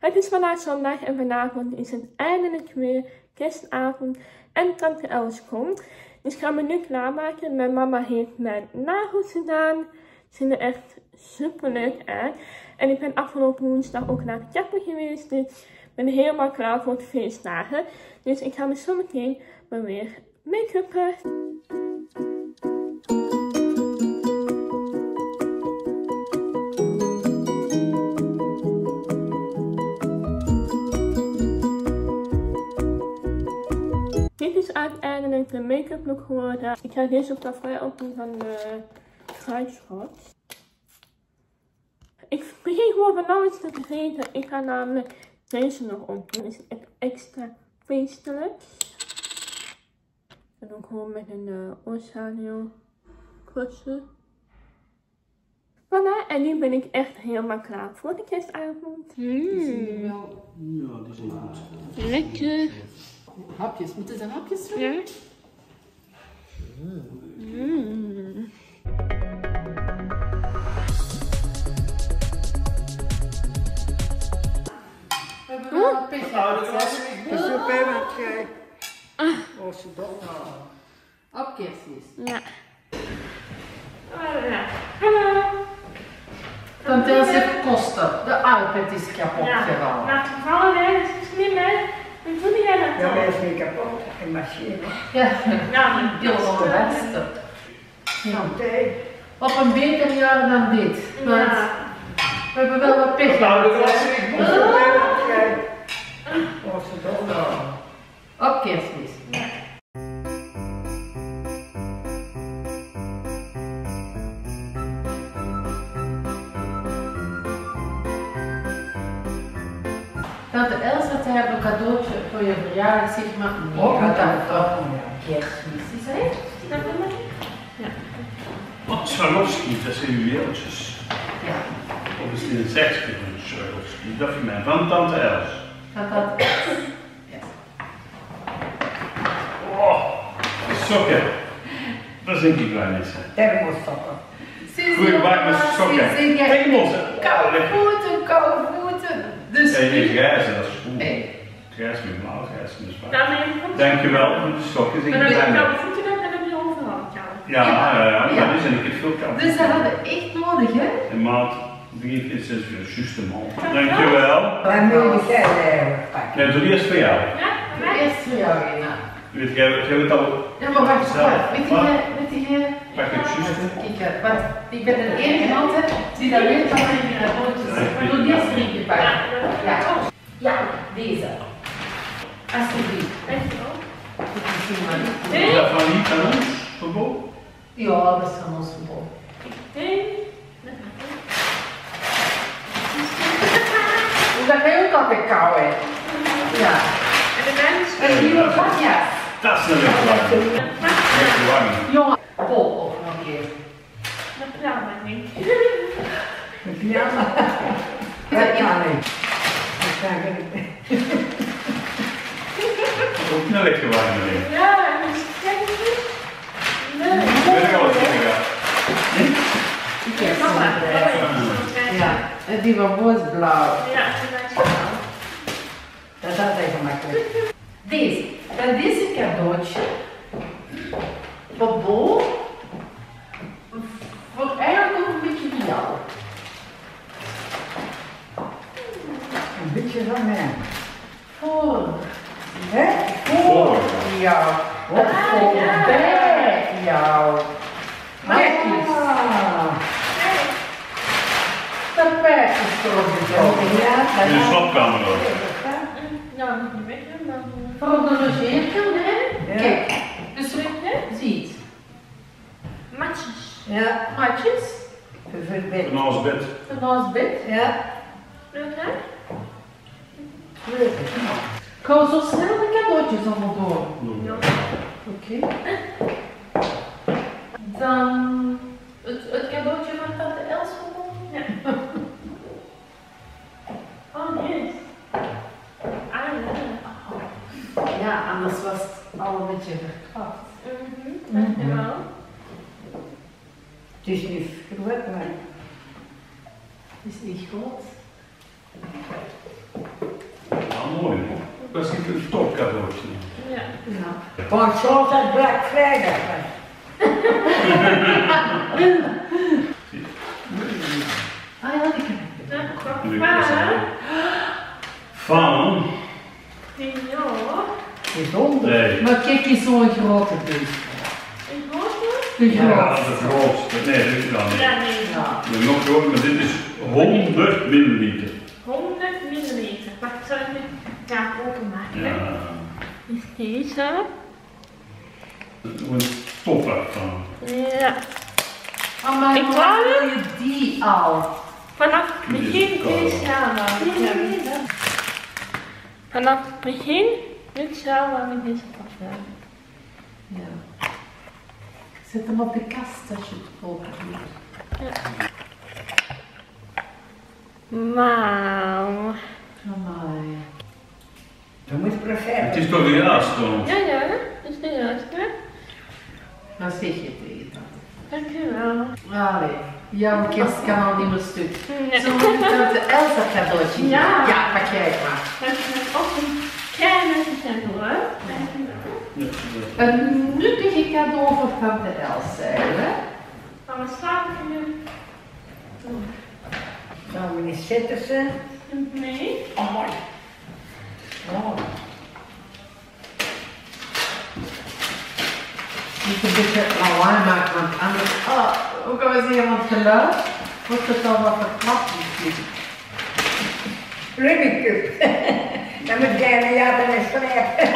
Het is vandaag zondag en vanavond is het eindelijk weer kerstavond en tante Els komt. Dus ik ga me nu klaarmaken. Mijn mama heeft mijn nagels gedaan. Ze zien er echt super leuk uit. En ik ben afgelopen woensdag ook naar de kapper geweest. Dus ik ben helemaal klaar voor de feestdagen. Dus ik ga me zo meteen maar weer make-uppen. Dit is uiteindelijk de make-up look geworden. Ik ga deze op tafereel opdoen van de Kruidschot. Ik begin gewoon van alles te vergeten. Ik ga namelijk deze nog opdoen. Dit is echt extra feestelijk. En ook gewoon met een oorschaduw kussen. Voilà, en nu ben ik echt helemaal klaar voor de kerstavond. Die zien er wel. Ja, die zijn goed. Lekker. Hapjes, moeten er hapjes doen? Ja. We hebben wel een petje. De soep hebben we oh, ze Op kerstmis. Ja. Hallo. Tante Els heeft kosten. De iPad is kapot gegaan. Nou, toevallig hè, dat is slim hè. Hoe doe jij dat ja, dan? dat is niet kapot, een machine. Ja, Ja, heel onbeste. Tante. Op een beter jaar dan dit. Want Ja. we hebben wel wat pech. Oh, ze Op kerstmis. Tante Els had hij een cadeautje voor je verjaardag, zeg maar. Nee, Oh, had dat dat toch kerstmis is, hè? Snap je me? Ja. Oh, Swarovski, dat zijn juweeltjes. Ja. Of is het in het sekske van Swarovski? Dat vind ik van tante Els. Dat. Ja. Oh, sokken. Dat denk ik wel niet. thermostoppen. Goeie warme sokken. Engels, koude. Koude voeten. Dus. Nee, niet grijs, dat is goed. Nee. Grijs met blauw, grijs met zwart. Nou, maar je komt. Dankjewel voor de sokken. En dan heb je wel de voeten op en dan heb je overal koud. Ja, maar die zijn ik veel koud. Dus dat hadden we echt nodig, hè? En maat 3 keer 6 uur, juist een man. Dankjewel. Dan moet jij pakken. Nee, doe eerst voor jou. Ja, maar Eerst voor jou, Rina. Weet jij het al? Ja, maar wacht, weet je. Pak het juist. Kijk, want ik ben de enige hand die dat weet wat er in de rapportjes zit. Maar doe eerst 3 keer pakken. Ja. Ja, deze. Alsjeblieft. dankjewel. Is dat van niet aan ons verboden? Ja, dat is van ons verboden. Dat ga je ook altijd kou, hè? Ja. En de mensen. En nieuwe badjas. Dat is een lekker warm. Lekker warm. Jongen, bol of nog een keer. Dat praat maar niet. Met pyjama. Dat kan niet. Dat kan niet. Ook een lekker warm. Ja, en dus kijk eens eens. Nee. Weet ik al wat ik ga. Ik heb Mama, Ja, en die van boos blauw. Ja, dat is wel. Dat is altijd gemakkelijk. Deze. Dan deze cadeautje. Voor Bo. Voor eigenlijk ook een beetje voor jou. Een beetje van mij. Voor. Hè? Voor jou. Of voor ja. bij jou. Kijk eens. Tapijtjes voor de Ja, In de slaapkamer ook. Nou, niet weg, dan. Voor de logeerkamer, hè? Ja. Kijk. Dus ziet. Matjes. Ja, Matjes. vervelend. Van ons bed. Van ons bed. Ja, Leuk hè? leuk. Ik hou zo snel de cadeautjes allemaal door. Ja. Oké. Dan het cadeautje van tante Els gewoon. Ja. Oh nee. Ah ja. Ja, anders was het al een beetje verkracht. Dankjewel. Het is niet groot, maar Het is niet groot. mooi hoor. Dat is een top cadeautje. Ja. Want zoals het Black Friday was. Ah ja, die kan ik. Van? Ja. Bijzonder. Nee. Maar kijk eens zo'n grote bus. Een grote? De Ja, grootste. de grootste. Nee, dat is dan niet. Ja, nee. Ja. Ja, nog groter, maar dit is 100 milliliter. 100 milliliter. Wacht, zal ik het kaart openmaken? Ja. Is deze? Een topper van. Ja. Oh, maar Ik hoe wou wil je die al? Vanaf het begin dit jaar wou ik hebben. Vanaf het begin dit jaar wou ik deze pas hebben. Ja. Zet hem op de kast als je het open doet. Wauw. Amai. Dat moet Het perfect. is toch de juiste dan? Ja, ja, dat is de juiste. Dan zeg je tegen dat. Dankjewel. Allee, jouw kerst kan al niet meer stuk. Nee. Zullen we tante Elsa cadeautje geven? Ja. Ja, pak jij het maar. Dat is ook een kleine cadeau. Een nuttige cadeau voor tante Elsa, hè? Gaan we slapen nu? Nou, meneer Sittersen. Nee. Oh, mooi. Oh. Niet een beetje lawaai maken, want anders, hoe kan we zeggen, want geluid wordt het al wat verklapt misschien. Ruby Cup. Dat moet jij me jaten en schrijven.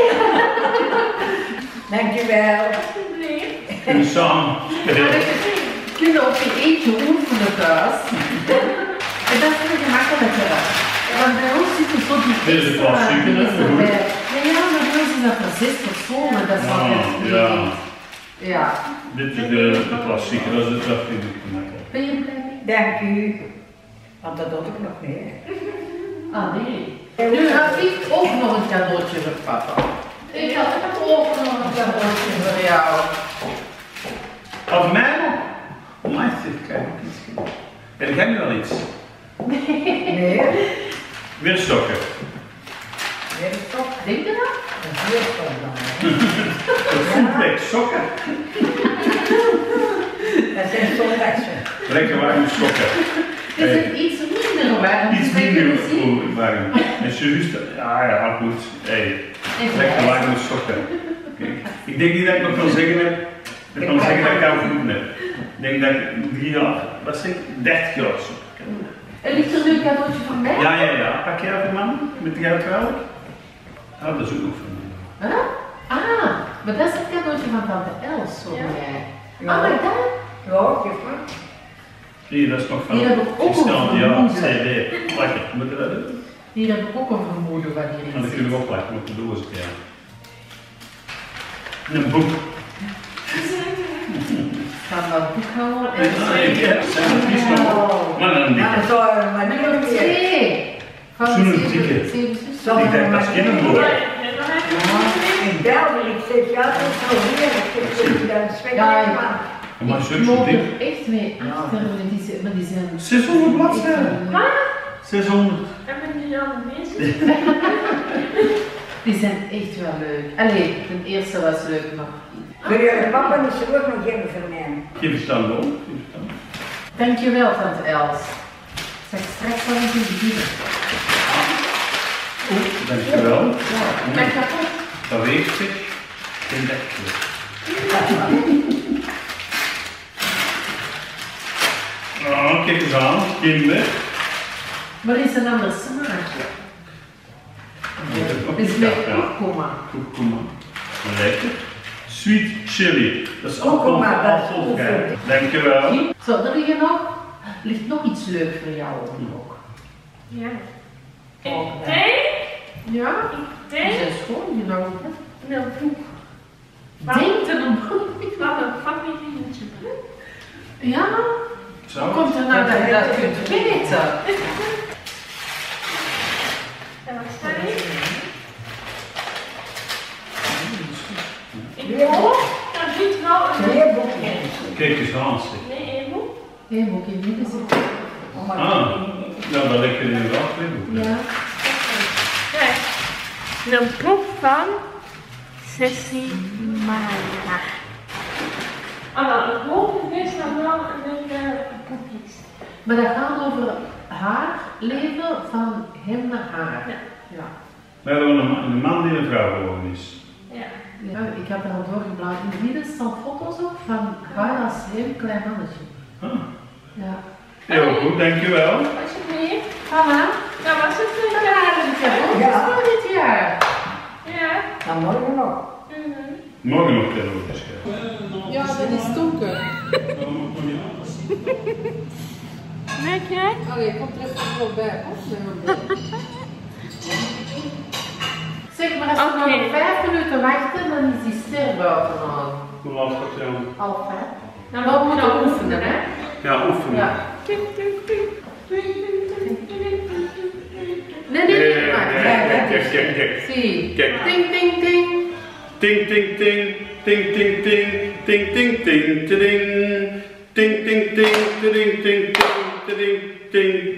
Dankjewel. Alsjeblieft. En samen. Kunnen op je eentje oefenen thuis. En dat is veel gemakkelijker. Want bij ons zitten zo die Dit is een klassieker, hè? extra Goed. bij. Ja, maar bij ons is dat voor 6 personen, dat is Ah, altijd ja. niet. Ja. Dit is de klassieker, dat vind ik gemakkelijk. Ben je blij mee? Dank u. Want dat doe ik nog meer. Ah, nee. Nu had ik ook nog een cadeautje voor papa. Ik had ook nog een cadeautje voor jou. Of mij nog? Oh, mij zit, kijk iets. En jij nu wel iets? Nee. Weer sokken. Weer een stok. Denk je dat? Dat is weer stok dan. Een voetbek sokken. Dat zijn zondagse. Lekker warme sokken. Is het iets minder warm? Iets Kan je minder dat zien? warm. En juist, ja, goed. Hey, lekker warme sokken. Kijk, ik denk niet dat ik nog kan zeggen heb. Ik kan zeggen dat ik aan voeten heb. Ik denk dat ik 3 jaar, wat zeg ik, 30 jaar sokken heb. En ligt er nu een cadeautje voor mij? Ja. Pak jij voor man? Met de goud welk? Ah, dat is ook nog voor mij. Huh? Ah, maar dat is het cadeautje van tante Els, zo Ja. jij. Ja. Ah, maar dat? Ja, geef maar. Hier, dat is nog van. Hier heb ik ook Stel, een ja, vermoeden. CD. Plakken, moeten we dat doen? Hier heb ik ook een vermoeden wat En hierin dan zit. kunnen we ook plakken op de doos, ja. Een boek. Gaan we het boek houden? En Maar dan Nou, dikke. zo, maar nu nummer nog meer. 2. Van Zo'n de dikke. zeven zussen. Zo. Ik denk dat is geen boek. Ik belde, ik zeg ja, dat is zo weer. Ik zeg, dan spreek Ja, ik van. Maar Ik zus, zo loop dik. er echt mee achter, maar die zijn... 600 bladzijden. 600. Hebben jullie al bezig? Die zijn echt wel leuk. Allee, ten eerste was leuk, maar... Wil je papa niet zo ook nog even voor mij? Geef het dan ook. Dankjewel, tante Els. Zeg straks wel eens in de bier. Dankjewel. Ja, kijk kapot. Dat weegt zich geen 30 kilo. Oh, kijk eens aan, kinderen. Maar is een ander smaakje. Nog Het is niet met gehad, ja. kurkuma. Kurkuma. Lekker. Sweet chili. Dat is ook Kurkuma, dat is wel goed. Dankjewel. Zo, er ligt nog iets leuks voor jou ook. Ja. Oh, Ik denk, Ja? Die denk, zijn schoon, die nou. een boek. Denkt er een boek? Wat een fucking dingetje. Ja? Zo. Hoe komt er nou dat je dat kunt weten? En wat staat er? Ik Weer hoop dat dit nou een... Weer boekjes. Kijk eens aan, zeg. Nee, één boek. Nee, moet ik in het midden zitten. Oh, maar Ah, nou dat ligt er inderdaad weer. Ja. Kijk, Een proef van Sessie Mara. Het hoofd is dan wel een proefjes. Maar dat gaat over haar leven van hem naar haar. Ja. We hebben een man die een vrouw geworden is. Ja. Ja, ik heb er al doorgebladerd. In het midden staan foto's op van haar als heel klein mannetje. Ah. Ja. Heel goed, dankjewel. Alsjeblieft. Mama, Dat was het dat weer. waren de cadeautjes van dit jaar. Ja. Dan morgen nog. Morgen nog cadeautjes. Ja, dat is donker. Merk jij? Allee, komt er even wel bij. Zeg maar, als we nog 5 minuten wachten, dan is die ster buiten aan. Hoe laat gaat het aan? Half 5. Dan Maar we moeten oefenen, hè? Ja, oefenen. Ja. Nee, Kijk. Zie. Kijk. Ting, ting, ting. Ting, ting, ting. Ting, ting, ting. Ting, ting, ting. Ting. Ting, ting, ting. Ting, ting, ting. Ting.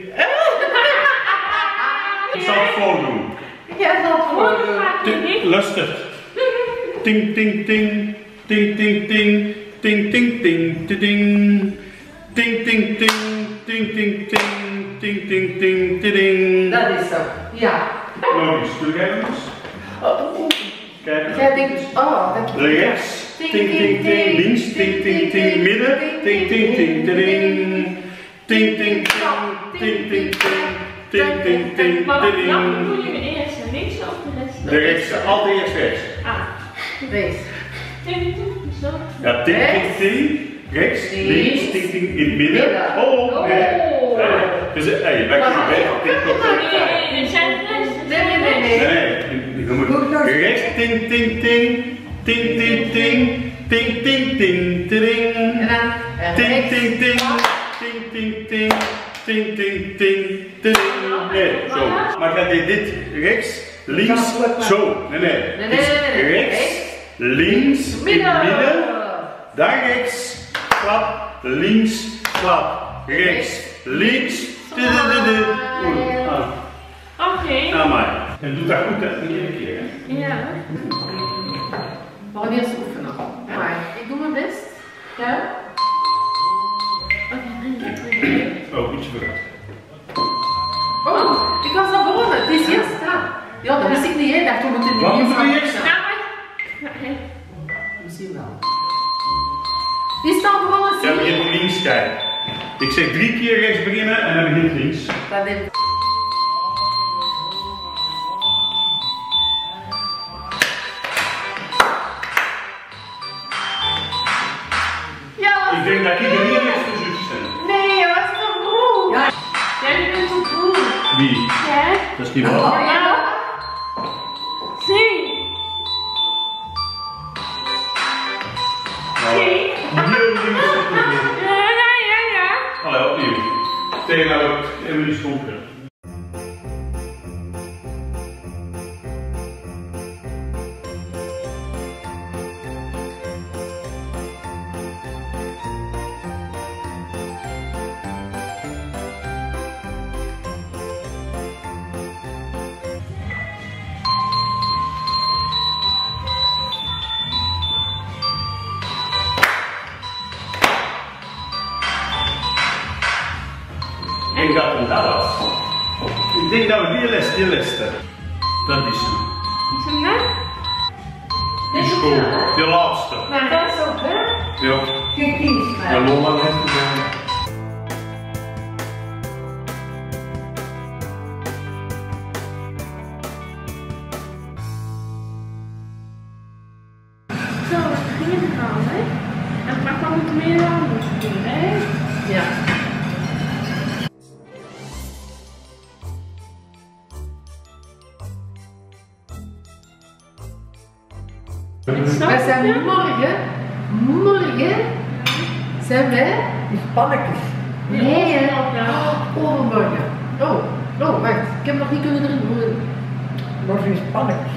Ik zal het voordoen. Jij zal het voordoen. Luister. Ting, ting, ting. Ting, ting, ting. Ting, ting, ting. Ting. Ting, ting, ting. Ting, ting, ting. Ting, ting, ting. Ting. Dat is zo. Ja. Nog eens. Doe jij nog eens? Kijk. Jij denkt, oh, dat ik... Rechts. Ting, ting, ting. Links. Ting, ting, ting. Midden. Ting, ting, ting. Ting. Ting, ting, ting. Ting, ting, ting. Ting, ting, ting. Maar wat Ting. doe je de eerste? Links of de rest? De rechts. Altijd eerst rechts. Wees. Zo. Ja, ting, ting, ting. Rechts, links, ting, ting, in het midden. Oh, nee. Dus, hey, wij kunnen weg. Nee, zijn Nee, je moet rechts, ting, ting, ting. Ting, ting, ting. Ting, ting, ting, ting. En dan Ting, ting, ting. Ting, ting, ting. Ting, ting, ting. Ting. Nee, zo. Maar ga je dit rechts, links, zo. Nee. Dus rechts, links, in het midden. Dan rechts, klap, links, klap, rechts, links. Oké. Nou maar. En doe dat goed, hè? Niet één keer, hè? Ja. We gaan eerst oefenen. Maar ik doe mijn best. Ja? Oh, goed vooruit. Oh, ik was al begonnen. Het is eerst. Ja, dat wist ik niet, hè. Ik dacht, we moeten niet Wat eerst moeten we gaan eerst? oefenen. Misschien wel. Die staan begonnen, zie Ja, maar je je? moet links kijken. Ik zeg 3 keer rechts beginnen en dan begint links. Dat is... Ja, Ik denk dat ik de eerste zus ben. nee, was zo goed. Ja. Jij bent zo goed. Wie? Ja. Dat is niet waar. Ja. Zie. Heel links. Ja. Allee, opnieuw. Tegen naar het Emily Stomper. Ik denk dat we dat was. Ik denk dat we die les dat is hem. Is hem net? Die is goed. De laatste. Maar dat is ook hè? Ja. Kijk eens, Ja, Lola heeft gedaan. Zo, we beginnen gaan hè. En papa moet meer anders doen hè. Ja. Wij zijn morgen zijn wij... die spannetjes. Nee, hè? Overmorgen. Oh, wacht. Ik heb nog niet kunnen erin. Morgen is spannetjes.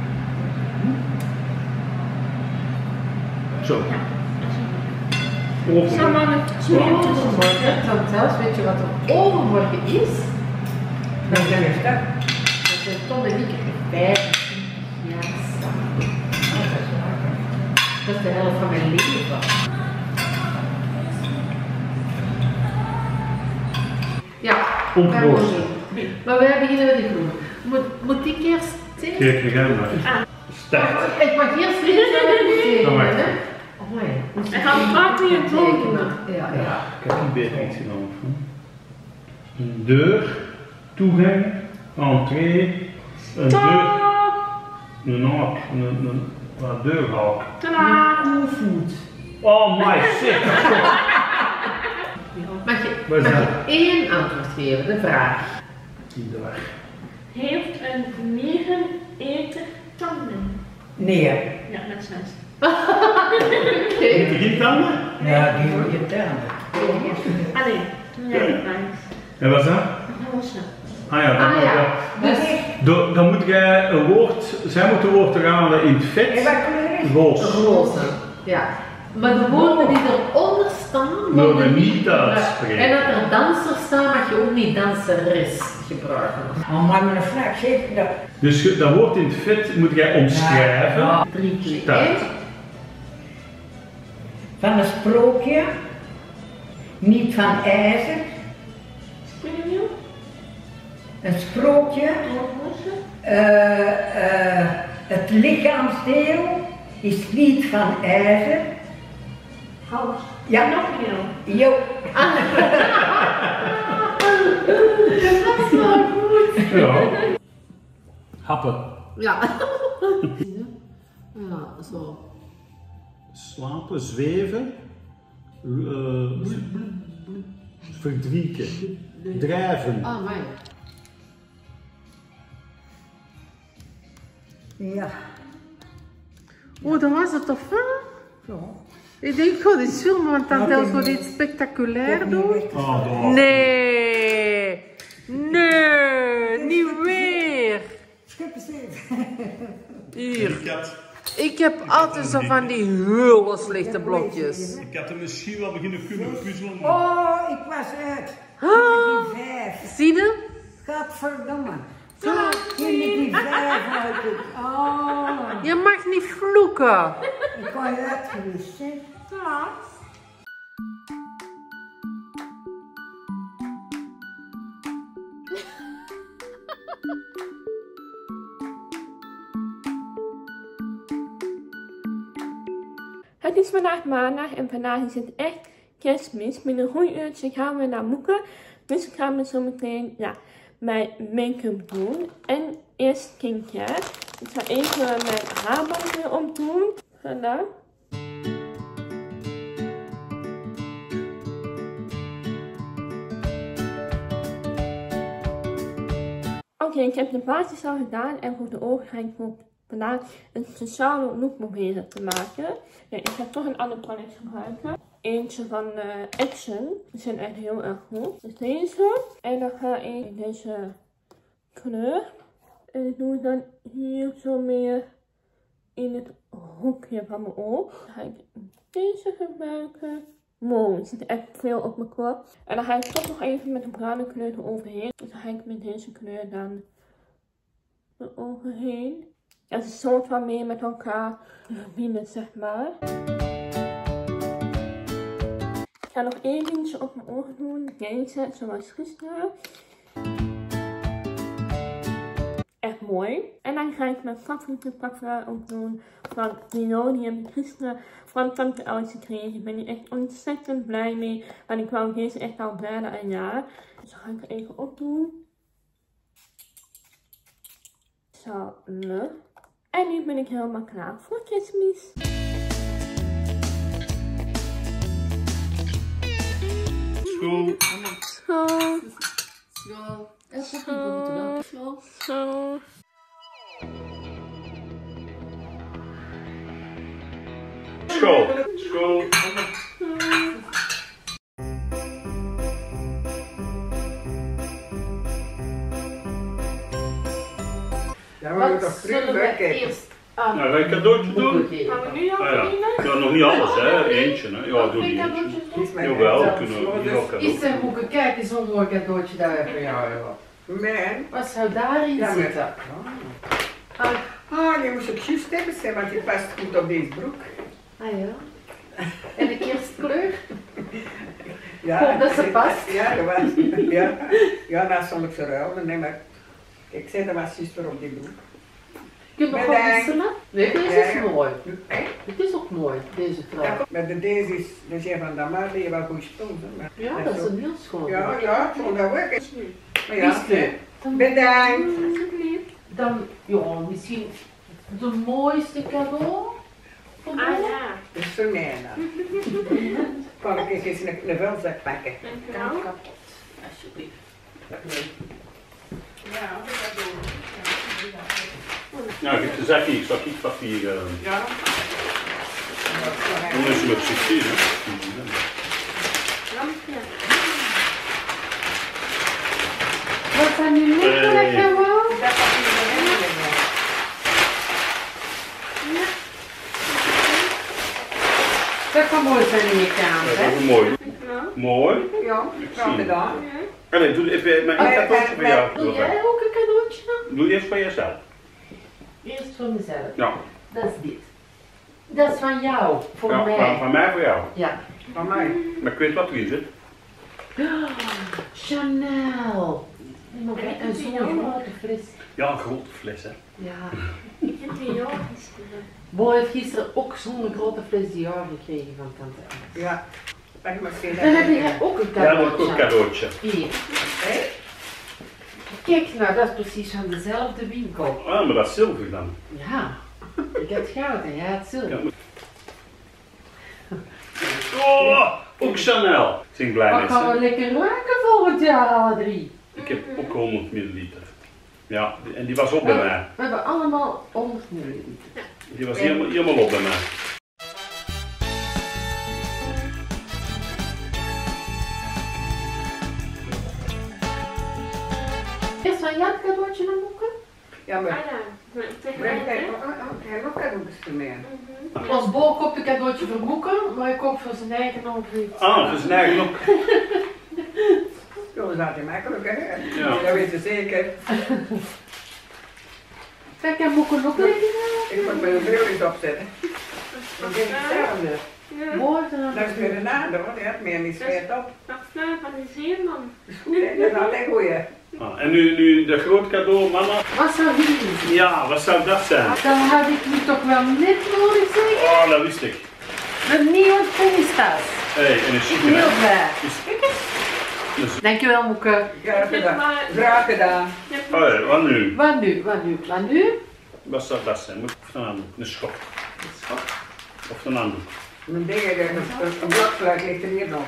Zo. Samen met Overmorgen. Dan zelfs weet je wat er overmorgen is? Dan zijn we start. Dat zijn Tom en ik 15 Dat is de helft van mijn leven. Ja, Ontroost. maar wij beginnen met de groen. Moet ik eerst zien? Kijk, we gaan maar. Start. Ik mag eerst tekenen, hè? Oh nee. En gaan vaak weer een tekenen. Ja. Ik heb een beetje iets gedaan. Een deur, toegang, entree, een deur, een haak, een deurhaak. Tadaa! Oh my shit! Mag je één antwoord geven, de vraag? Heeft een negeneter tanden? Nee. Ja, dat is nice. Heeft hij geen tanden? Ja, die wil je tellen. Allee, ja, nice. En wat is dat? Roze. Ah ja, Dus dan moet jij een woord, zij moet een woord raden in het vet. En wat kleur is? Roos. roze. Ja. Maar de woorden die eronder staan, Worden niet uitspreken. En dat er dansers staan, mag je ook niet danseres gebruiken. Oh, maar mijn vraag zegt dat. Dus dat woord in het vet moet jij omschrijven. Ja. 3, 2, Start. 1. Van een sprookje, niet van ijzer, Springwiel? een sprookje, Roze? het lichaamsdeel is niet van ijzer. Hals. Ja, Nog meer. Jo. Dat is wel goed. Ja. Happen. Ja. Ja, zo. Slapen, zweven. Verdrieken. Drijven. Ah, my. Ja. Oh, dat was het toch van? Zo. Ik denk, ik ga dit filmen, want dan Ja, wil ik zo heb iets spectaculair niet doen. weten. Oh, dat was- Nee, nee, niet weer. Schip eens even. Hier. Ik had, Ik heb altijd zo van die hele slechte blokjes. ik had er misschien wel beginnen kunnen puzzelen. Oh, ik was uit. Ah. Die 5. Zie je? Godverdomme. Ging die 5 uit het. Oh. Je mag niet vloeken. Ik kon je uitgerust, hè? Ja. Het is vandaag maandag en vandaag is het echt kerstmis. Binnen een goed uurtje gaan we naar Moeken. Dus ik ga me zo meteen mijn make-up doen. En eerst skincare. Ik ga even mijn haarband weer opdoen. Voilà. Oké, ik heb de basis al gedaan en voor de ogen ga ik voor vandaag een speciale look proberen te maken. Ja, ik ga toch een ander palet gebruiken. Eentje van Action. Die zijn echt heel erg goed. Dus deze. En dan ga ik in deze kleur. En ik doe het dan hier zo meer in het hoekje van mijn oog. Dan ga ik deze gebruiken. Wow, er zit echt veel op mijn kop. En dan ga ik toch nog even met een bruine kleur eroverheen. Dus dan ga ik met deze kleur dan eroverheen. Het is een soort van meer met elkaar verbinden, zeg maar. Ik ga nog één dingetje op mijn ogen doen. Deze, zoals gisteren. Echt mooi. En dan ga ik mijn favoriete parfum ook doen van Dior. Die heb ik gisteren van Tante Els gekregen. Ik ben hier echt ontzettend blij mee. Want ik wou deze echt al bijna een jaar. Dus dan ga ik er even op doen. Zo, leuk. En nu ben ik helemaal klaar voor kerstmis. School. Zo, Zo. Zo. Zo. zo. School. School. Dan moet je Wat toch zullen terug we kijken. eerst aan Nou, ga ik een cadeautje doen? Gaan we nu al Ah ja. beginnen? Ja, nog niet alles, hè? Eentje, hè? Ja, doe Geen niet eentje. cadeautjes doen? Kies maar Jawel, zelf kunnen we voor, hier dus- ook Is cadeau. er Moeke, kijk eens zo'n mooi cadeautje dat we voor jou hebben. Man. Wat zou daarin Ja, maar- zitten? Ah, Ah, die moest ik juist hebben, zeg, want die past goed op deze broek. Ah ja. En de kerstkleur? Ja, Hoop dat ze past. Ja, dat was, ja, nou zal ik ze ruilen. Nee, maar ik zei dat was juist op die broek. Je kunt nog wel wisselen. Nee, deze is mooi. Het is ook mooi, deze vrouw. Ja, maar deze is van Damar, die wel goed stond. Ja, dat is een heel schoon. Ja, ik vond dat ook. Maar Is ja, leuk. bedankt. Dan, ja, misschien de mooiste cadeau. Ah ja. Dat is voor mij dan. Kan ik eens een vuilzak pakken? Dankjewel. Kapot, alsjeblieft. Ja, dat doen we. Nou, ik heb de zakje, ik zal papier. Ja. Dan is het met succes, hè? Lampje. Wat zijn nu lekker lekker wel? Dat papier erin. Ja. Dat kan mooi zijn in je kamer, Dat hè? is mooi. Dankjewel. Mooi. Ja, graag gedaan. Ja. Allee, doe even mijn cadeautje voor jou. Doe jij ook een cadeautje dan? Doe eerst voor jezelf. Eerst voor mezelf. Ja. Dat is dit. Dat is van jou, voor Ja, mij. van mij voor jou. Ja. Van mij. Maar ik weet wat erin zit. Chanel. En zo'n grote fles. Ja, een grote fles, hè. Ja. Ik heb die jou gisteren. Bo heeft gisteren ook zo'n grote fles Dior gekregen van tante Anne. Ja. Pak maar geen. Dan heb jij ook een Ja, dat is ook een cadeautje. cadeautje. Hier. Kijk nou, dat is precies van dezelfde winkel. Ah, maar dat is zilver dan. Ja. Ik heb het goud en jij het zilver. Ja. Oh, ook Chanel. Ik ben blij Maar met gaan we ze. lekker ruiken volgend jaar alle drie. Ik heb ook 100 milliliter. Ja, en die was op bij mij. We hebben allemaal 100 milliliter. Die was helemaal op bij mij. Eerst van jou het cadeautje naar boeken? Ja, Ah maar. ja. Tegen Breng mij, hij hè? nog cadeautjes voor mij. Als Bo koopt een cadeautje voor boeken, maar ik koop voor zijn eigen of iets. Ah, dat is eigenlijk ook. Ja, dat is altijd makkelijk, hè? Ja. Dat weet je zeker. Kijk, en boeken ook liggen. Ik moet mijn bril eens opzetten. Dan denk ik hetzelfde. Ja. Mooi Dat is weer een nadeel, want hij had meer niet smeert op. Dat is van de zeeman. Dat is altijd goeie. Ah, en nu de groot cadeau, mama. Wat zou hier? Ja, wat zou dat zijn? Dan had ik nu toch wel net nodig zeggen. Oh, dat wist ik. Een nieuwe tennistas. Hé, en een chique, Heel hè? blij. Dus- Dankjewel, Moeke. Graag gedaan. Graag gedaan. Oh ja, wat nu? Wat nu? Wat nu? Wat nu? Wat zou dat zijn? Moet ik een handdoek? Een schop. Of een handdoek? Mijn dingen, een bloksluit ligt er hier nog.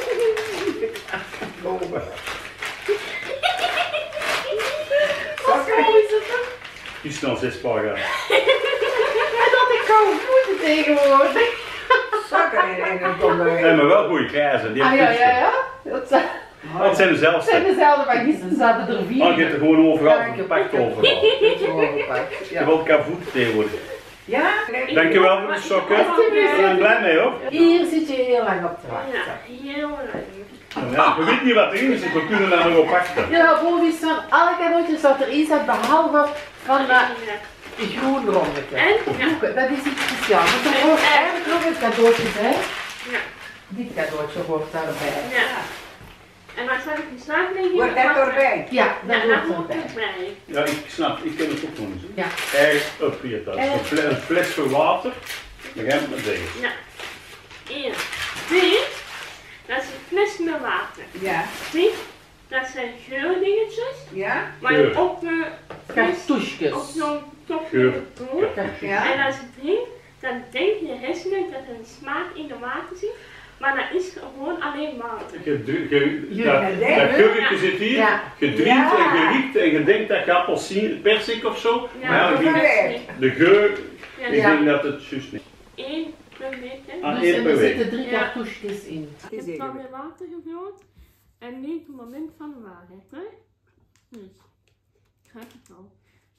Wat is het? Die snel 6 paar jaar. En dat ik koude voeten tegenwoordig. Zakken en een kom Nee, maar wel goede krijzen. Die Ah ja, hebben ja, ja. Dat zijn, Dat zijn dat zijn dezelfde. dezelfde, maar gisteren zaten er 4. Oh, je hebt er gewoon overal Ja, ik heb gepakt ook overal. overpakt. Je wilt elkaar voeten tegenwoordig. Ja? Dankjewel voor de sokken. Ik ben er blij mee hoor. Hier zit je heel lang op te wachten. Ja, heel leuk. Ja, we weten niet wat erin zit, we kunnen daar nog op wachten. Ja, Bo wist van alle cadeautjes wat er in zat, behalve van dat groen rondetje. En? Ja. Boeken, dat is iets speciaals. Want er hoort eigenlijk nog een cadeautje bij. Ja. Dit cadeautje hoort daarbij. Ja. En dan zal ik die slaap liggen. Wordt dat doorbij? Ja, dat Ja, daar hoort hoort erbij. het bij. Ja, ik snap, ik ken het ook nog eens. Ja. Erg upgrade dat. Een fles voor water. Dan gaan we met deze. Ja. 1. 2. Dat is een fles met water. Ja. 3. Dat zijn geurdingetjes. Ja? Waar je op de Cartouches. op zo'n topje Geur. doet. Ja. En als je drinkt, dan denk je hersenen dat er een smaak in de water zit. Maar dat is gewoon alleen water. Dat geurtje zit hier, Ja. je drinkt en je riekt en je denkt dat je appelsien, persik of zo. Ja, Maar ja, dat ik- is niet. de geur, Ja, ik ja. denk dat het juist niet. 1 per week. Hè. Ah, Dus één per er week. zitten 3 Ja. cartouches in. Ik heb dan weer water gevuld. En nu het moment van de waarheid. Hè. Dus, ik ga het al.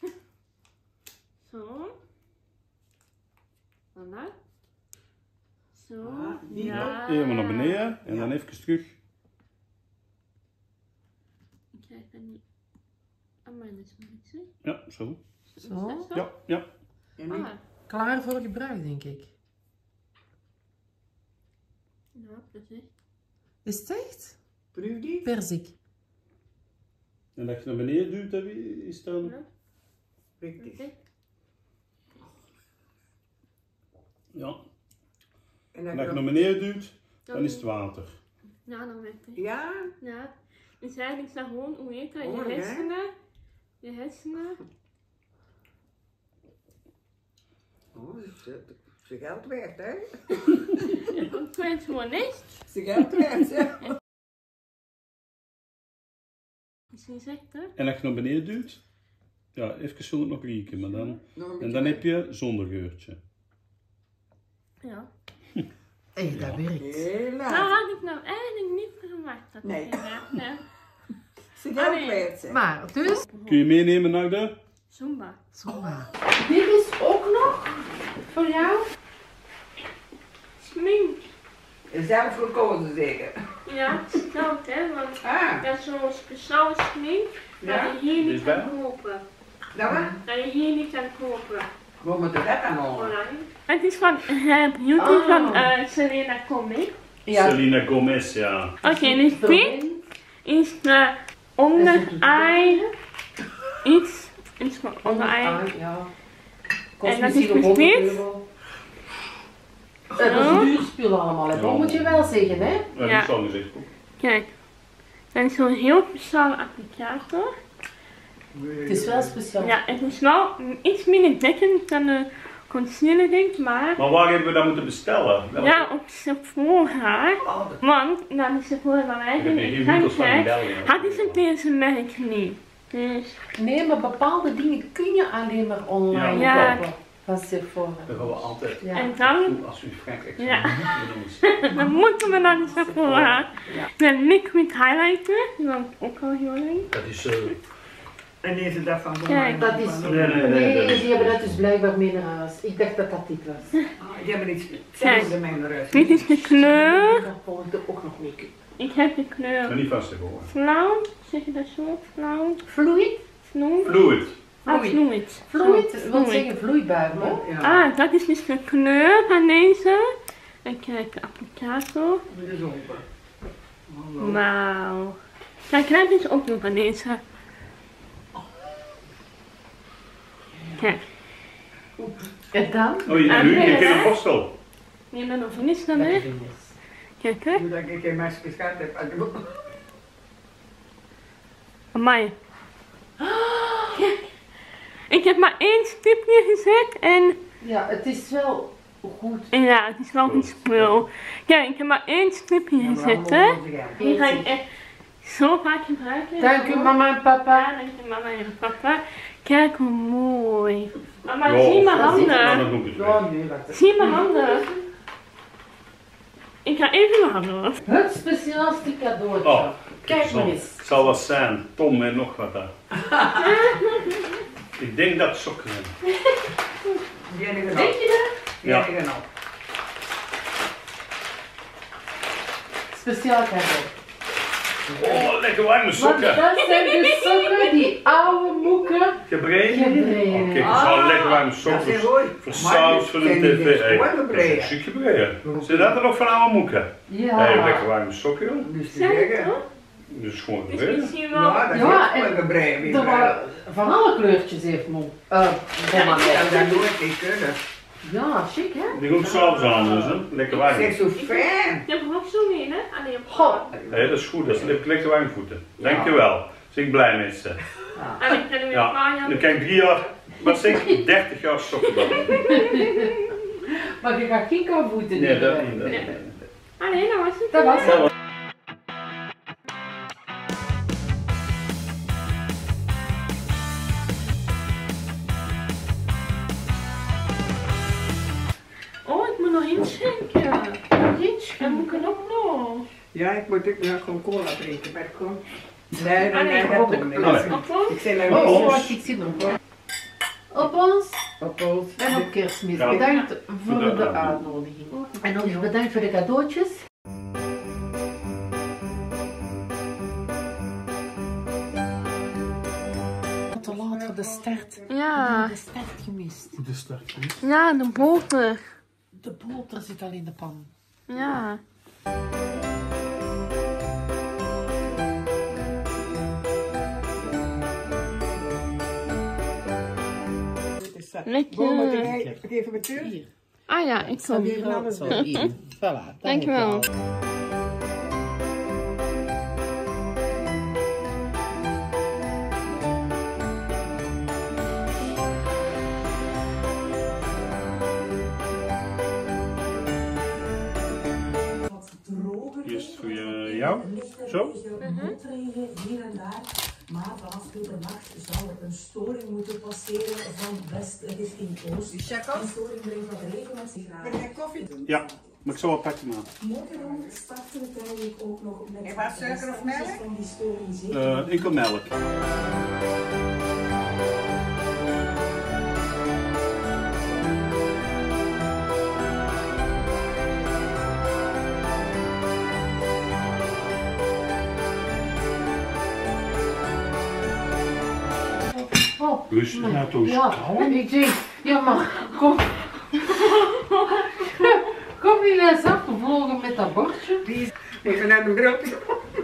Zo. Voilà. Zo. Ja. Even naar beneden en dan even terug. Ik krijg dat niet aan mijn niks, hè. Ja, zo. Zo. Ja, ja. En nu? Ah, Klaar voor gebruik, denk ik. Ja, precies. Is het echt? Proef die? Perzik. En als je naar beneden duwt, dan is dan... Ja. Richtig. Ja. En En als je naar beneden duwt, dan Dan- is het water. Ja, dan werkt het. Ja? Ja. Dus eigenlijk is dat gewoon, hoe heet dat, Oh, je hè? hersenen. Je hersenen. Oh, ze geld waard, hè? Dat weet gewoon niet. Ze geld waard, zeg. Misschien zegt het. En als je naar beneden duwt, ja, even zo nog rieken, maar dan... Nog een En beetje dan weg. heb je zonder geurtje. Ja. Hé, dat werkt. Heel Nou laat. had ik nou eigenlijk niet verwacht dat Nee. ik ja. Ze geld nee. waard, zeg. Maar, dus... Kun je meenemen naar de... Zumba. Zumba. Dit is ook nog voor jou. Smink. Zelf gekozen, zeker. Ja, het is koud hè, want Ah, dat is zo'n speciaal smink dat ja? je hier Dit niet bij? kan kopen. Dat was? Dat je hier niet kan kopen. We moeten dat dan horen. Online. Het is van Beauty van Selena Gomez. Ja. Selena Gomez, ja. Oké, dus dit is de onder-eye iets. Iets van onder-eye. Ja. En Kost dat is misschien nog dus 100 dit. euro. Dat is duur spul allemaal, hè. Dat moet je wel zeggen, hè. Ja, Ja. die zal gezegd. Kijk, dat is zo'n heel speciale applicator. Het is wel speciaal. Ja, het is wel iets minder dekkend dan de concealer denk ik, maar Maar waar hebben we dat moeten bestellen? Welke? ja, op Sephora. Oh, dat- Want dan is Sephora van mij Ik heb hier in winkels van in Frankrijk. België. Hadden ze deze merk niet. Dus Nee, maar bepaalde dingen kun je alleen maar online Ja. kopen. Van Sephora. Dat gaan we altijd Ja. en dan, als we in Frankrijk Ja. zijn. dan moeten we naar de Sephora. Ja. Met liquid highlighter, die was ook al heel leuk. Dat is... En deze dat van Kijk, dat is- Nee. Nee, die hebben dat dus blijkbaar mee naar huis. Ik dacht dat dat dit was. Die hebben iets hetzelfde met mijn rust. Dit is de kleur. Dat volgde ook nog mee. Ik heb de Ik ben kleur niet vast te horen. flauw. Zeg je dat zo? Flauw? Fluid? Snoep? Fluid. Ah, Fluid. fluid. Fluid wil Fluid. zeggen vloeibaar, hè? Ja, Ah, dat is dus de kleur van deze. En kijk, de applicator. dat is open. Hallo. Wauw. Kijk, ik heb dus ook nog van deze. Kijk, En dan? Oh, je Ah, nu? nee, Je kent hè? een postel. neem dan nog niets dan hè. Kijk hè. Hoe dat ik geen maskers gehad heb. Amai. Kijk. Ik heb maar 1 stipje gezet en Ja, het is wel goed. ja, het is wel een spul. Kijk, ik heb maar 1 stipje gezet hè. Die ga ik echt zo vaak gebruiken. Dank u mama en papa. Ja, dank je mama en papa. Kijk hoe mooi. Mama, Ja, zie mijn dat is handen. ook eens Ja, weg. nee, wacht. Zie mijn handen. Ik ga even mijn handen was. Het speciaalste cadeautje. Oh, Kijk maar eens. Het zal wat zijn. Tom en nog wat daar. Ik denk dat het sokken zijn. Die heb ik er Denk nog. je dat? Die heb ik er nog. Speciaal cadeau. Oh, lekker warme Want sokken. dat zijn de sokken, die oude moeken. Gebreid? Gebreid. Oh, kijk, dat is wel lekker warme Dat sokken. is goed. Voor saus, voor de zijn die tv. dus Hey, gewoon dat is gebreid. een chic gebreid. Zit dat er nog van oude moeken? Ja. Hey, lekker warme sokken, joh. Dus te Zijn het zeggen. toch? Dus gewoon Dus gebreid. misschien wel. Ja, dat is Ja, echt wel en gebreid. Er waren van alle kleurtjes heeft mom. Dat zou nooit niet kunnen. Ja, chic hè? Die komt s'avonds aan, dus hè. Lekker warm. Zeg zo fijn. Ik heb er ook zo mee, hè? Alleen op Goh. Hey, dat is goed, dat is lekker warm voeten. Dankjewel. Ben ik blij met ze. En ik kan er weer Ja, een paar jaar dan kan ik 3 jaar, wat zeg ik, 30 jaar sokken dan. Maar je gaat geen kouvoeten Nee, dat hebben. niet. Dat Nee. niet. Alleen, dat was het. Dat was het. Oh, ik moet nog inschenken. Nog inschenken. Dan moet ik er ook nog. Ja, ik moet ook nog gewoon cola drinken. Maar kom. Nee, Ah, nee, dat doen we Allee. niet. Op ons? Ik zei Oh, nou wacht, ik zie hem. Op ons op ons. en op kerstmis. Ja. Bedankt voor Ja. de uitnodiging. En ook bedankt voor de cadeautjes. Te laat voor de start. Ja. De start gemist. De start. Ja, de boter. De boter zit al in de pan. Ja. Lekker. Even met terug. Ah ja, ik kom. Voilà, Dankjewel. Eerst voor jou. Zo? Hier en daar. Maar vanaf middernacht zou er een storing moeten passeren van west richting oost. Die storing brengt wat regen met zich aan. Wil jij koffie doen? Ja, maar ik zal wel een pakje maken. Morgen starten we tijdelijk ook nog met En wat, suiker of melk? van die storing zeker. Enkel melk. Rustig nou toch. Ja, en ik zeg, ja maar kom. Kom niet eens afgevlogen met dat bordje. Even naar de broodje.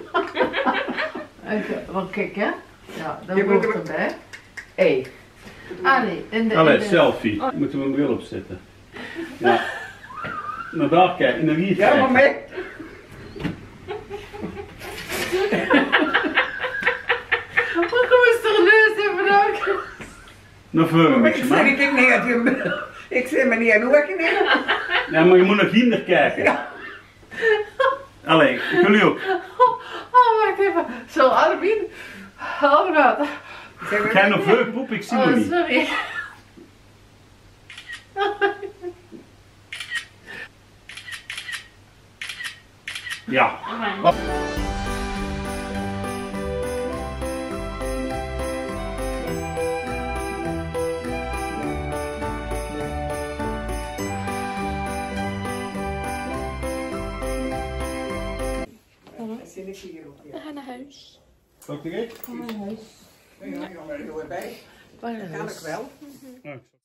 Want kijk hè, ja, dat wordt erbij. Hé. Allee, Allee, selfie. Moeten we een bril opzetten. Ja. Naar daar kijken, naar hier Ja, kijken. maar mee. Wat is er neus even ook? Naar voren Ik met je zeg man. ik niet. Ik zeg maar niet aan hoe ik niet. Ja, maar je moet naar hier kijken. Ja. Allee, jullie ook. Oh, wacht even. Zo, Armin. Allemaal. Ga je nog veel poep, ik zie me Oh, niet. sorry. Ja. We gaan naar huis. Oké? Ja, maar doe erbij. Kan ik wel. Oh,